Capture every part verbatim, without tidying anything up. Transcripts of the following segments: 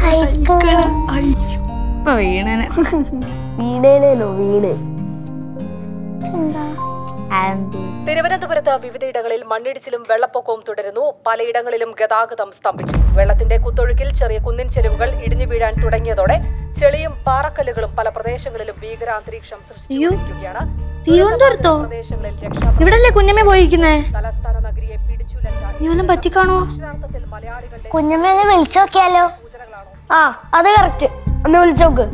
വീണേനെ വീണേനോ വീണ്. തിരുവനന്തപുരത്ത് വിവിധയിടങ്ങളിൽ മണ്ണിടിച്ചിലും വെള്ളപ്പൊക്കവും തുടരുന്നു. പലയിടങ്ങളിലും ഗതാഗതം സ്തംഭിച്ചു. വെള്ളത്തിന്റെ കുത്തൊഴുക്കിൽ ചെറിയ കുന്നിൻ ചെരുവുകൾ ഇടിഞ്ഞു വീഴാൻ തുടങ്ങിയതോടെ ചെളിയും പാറക്കല്ലുകളും പല പ്രദേശങ്ങളിലും ഭീകരാന്തരീക്ഷം സൃഷ്ടിച്ചിരിക്കുകയാണ്. പ്രദേശങ്ങളിൽ ഇവിടല്ലേ കുഞ്ഞമ്മ പോയിരിക്കുന്നേ? തലസ്ഥാന നഗരിയെ പിടിച്ചുലച്ചാൽ പറ്റിക്കാണോ? അക്ഷരാർത്ഥത്തിൽ മലയാളികളുടെ കുഞ്ഞമ്മ ഒന്ന് വിളിച്ചു നോക്കിയാലോ? ആ അത് കറക്റ്റ്, ഒന്ന് വിളിച്ചോക്ക്.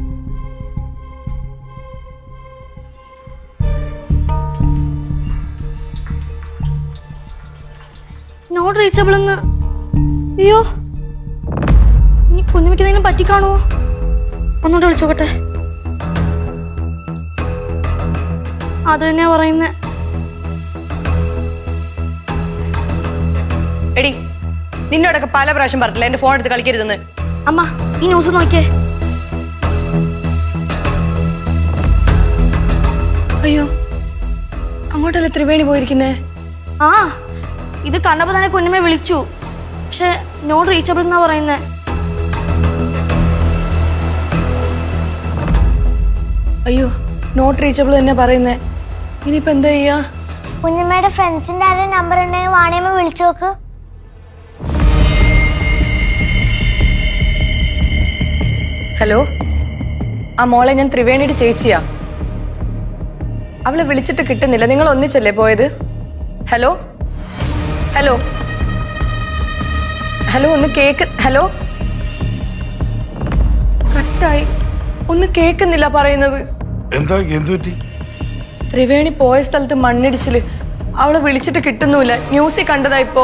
നോട്ട് റീച്ചബിൾ എന്ന്. അയ്യോ, ഇനി കുഞ്ഞുമിക്ക് എന്തെങ്കിലും പറ്റിക്കാണോ? ഒന്നുകൂടെ വിളിച്ചോക്കട്ടെ. അത് തന്നെയാ പറയുന്നേ. എടി, നിന്നോടൊക്കെ പല പ്രാവശ്യം പറഞ്ഞില്ല എന്റെ ഫോൺ എടുത്ത് കളിക്കരുതെന്ന്. അമ്മ, ഈ ന്യൂസ് നോക്കിയേ. അയ്യോ, അങ്ങോട്ടല്ലേ ത്രിവേണി പോയിരിക്കുന്നേ? ആ, ഇത് കണ്ടപ്പോ തന്നെ കുഞ്ഞമ്മ വിളിച്ചു. പക്ഷെ നോട്ട് റീച്ചബിൾ എന്നാ പറയുന്നേ. അയ്യോ, നോട്ട് റീച്ചബിൾ തന്നെ പറയുന്നേ. ഇനിയിപ്പോ എന്താ ചെയ്യാ? കുഞ്ഞമ്മയുടെ ഫ്രണ്ട്സിന്റെ ആരുടെ നമ്പർ ഉണ്ടെങ്കിൽ വാണിയമ്മ വിളിച്ചു നോക്ക്. ഹലോ, ആ മോളെ, ഞാൻ ത്രിവേണിയുടെ ചേച്ചിയാ. അവളെ വിളിച്ചിട്ട് കിട്ടുന്നില്ല. നിങ്ങൾ ഒന്നിച്ചല്ലേ പോയത്? ഹലോ ഹലോ ഹലോ ഒന്ന് കേക്ക്. ഹലോ, കട്ടായി. ഒന്ന് കേക്കുന്നില്ല പറയുന്നത്. എന്താ എന്തു പറ്റി? ത്രിവേണി പോയ സ്ഥലത്ത് മണ്ണിടിച്ചില്. അവളെ വിളിച്ചിട്ട് കിട്ടുന്നില്ല. ന്യൂസിൽ കണ്ടതാ ഇപ്പോ.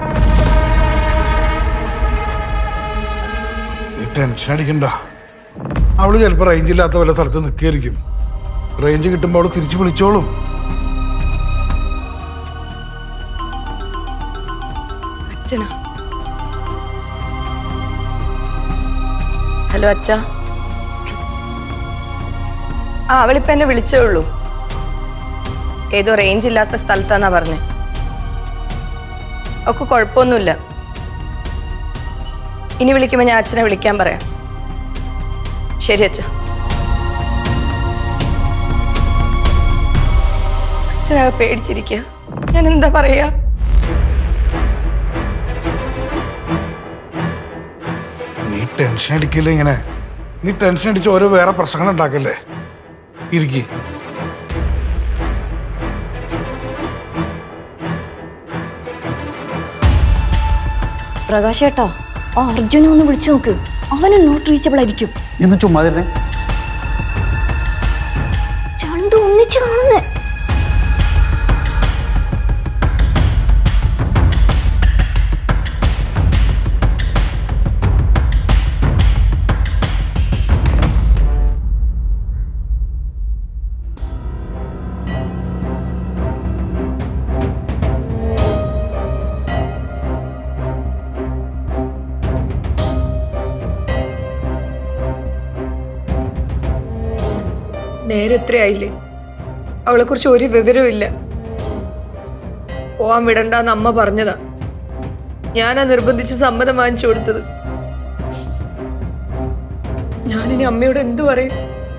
ടെൻഷൻ അടിക്കണ്ട. അവള് ചിലപ്പോ റേഞ്ച് ഇല്ലാത്ത വല്ല സ്ഥലത്ത് നിൽക്കായിരിക്കും. റേഞ്ച് കിട്ടുമ്പോ അവള് തിരിച്ചു വിളിച്ചോളും. അച്ഛനാ? ഹലോ അച്ഛ. ആ, അവളിപ്പോ എന്നെ വിളിച്ചേ ഉള്ളൂ. ഏതോ റേഞ്ച് ഇല്ലാത്ത സ്ഥലത്താന്നാ പറഞ്ഞേ. ഒക്കെ കുഴപ്പമൊന്നുമില്ല. ഇനി വിളിക്കുമ്പോ ഞാൻ അച്ഛനെ വിളിക്കാൻ പറയാം. ശരി അച്ഛ. അച്ഛനാകെ പേടിച്ചിരിക്കുക. ഞാൻ എന്താ പറയാ? നീ ടെൻഷൻ അടിക്കില്ല ഇങ്ങനെ. നീ ടെൻഷൻ അടിച്ച് ഓരോ വേറെ പ്രശ്നങ്ങൾ ഉണ്ടാക്കല്ലേ. ഇരിക്കി. പ്രകാശ് ഏട്ടാ, ആ അർജുനെ ഒന്ന് വിളിച്ചു നോക്ക്. അവനും നോട്ട് റീച്ചബിൾ ആയിരിക്കും. എന്ന് ചുമ്മാതിരുന്നേ. രണ്ടും ഒന്നിച്ച് കാണുന്നേ. നേരെ എത്രയായില്ലേ? അവളെ കുറിച്ച് ഒരു വിവരവും ഇല്ല. പോവാൻ വിടണ്ടെന്ന് അമ്മ പറഞ്ഞതാ. ഞാനാ നിർബന്ധിച്ച് സമ്മതം വാങ്ങിച്ചു കൊടുത്തത്. ഞാനിനി അമ്മയോട് എന്തു പറയും?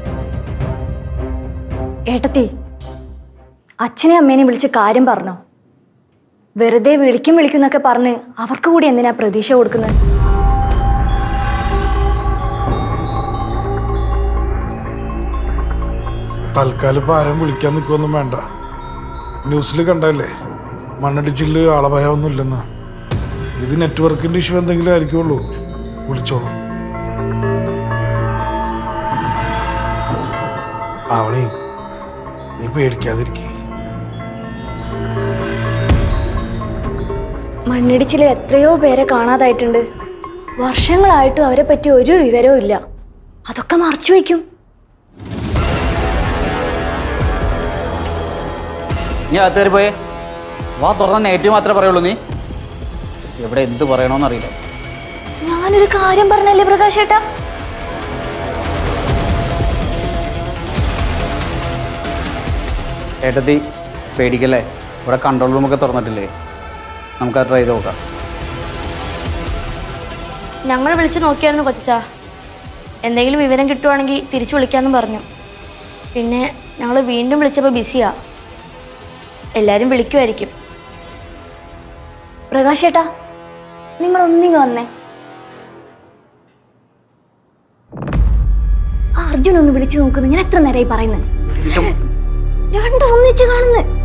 ഏട്ടത്തി, അച്ഛനെ അമ്മേനെ വിളിച്ച് കാര്യം പറഞ്ഞോ? വെറുതെ വിളിക്കും വിളിക്കുന്നൊക്കെ പറഞ്ഞ് അവർക്ക് കൂടി എന്തിനാ പ്രതീക്ഷ കൊടുക്കുന്നത്? തൽക്കാലം ഇപ്പൊ ആരും വിളിക്കാൻ നിൽക്കൊന്നും വേണ്ട. ന്യൂസിൽ കണ്ടല്ലേ മണ്ണിടിച്ചില് ആളഭയമൊന്നും ഇല്ലെന്ന്. ഇത് നെറ്റ്വർക്കിന്റെ ഇഷ്യൂ എന്തെങ്കിലും ആയിരിക്കുള്ളൂ. വിളിച്ചോളൂ. ആവണി, നീ പേടിക്കാതിരിക്കേ. മണ്ണിടിച്ചിൽ എത്രയോ പേരെ കാണാതായിട്ടുണ്ട്. വർഷങ്ങളായിട്ടും അവരെ പറ്റി ഒരു വിവരവും ഇല്ല. അതൊക്കെ മറച്ചു വയ്ക്കും. നീ അകത്തേറി പോയേ. വാ തുറന്ന നെഗറ്റീവ് മാത്രമേ പറയുള്ളൂ. നീ എവിടെ എന്ത് പറയണോന്നറിയില്ല. ഞാനൊരു കാര്യം പറഞ്ഞല്ലേ പ്രകാശ് ഏട്ടാ. ഏട്ടത്തി പേടിക്കല്ലേ. ഇവിടെ കൺട്രോൾ റൂമൊക്കെ തുറന്നിട്ടില്ലേ? നമുക്കത് ട്രൈ ചെയ്ത് നോക്കാം. ഞങ്ങൾ വിളിച്ച് നോക്കിയായിരുന്നു കൊച്ചാ. എന്തെങ്കിലും വിവരം കിട്ടുവാണെങ്കിൽ തിരിച്ചു വിളിക്കാമെന്നും പറഞ്ഞു. പിന്നെ ഞങ്ങൾ വീണ്ടും വിളിച്ചപ്പോൾ ബിസിയാ. എല്ലാവരും വിളിക്കുമായിരിക്കും. പ്രകാശ് ചേട്ടാ, നിങ്ങൾ ഒന്നിങ്ങ് വന്നേ. ആ അർജുൻ ഒന്ന് വിളിച്ചു നോക്കുന്നു. ഞാൻ എത്ര നേരമായി പറയുന്നത്? രണ്ടും ഒന്നിച്ച് കാണുന്നു.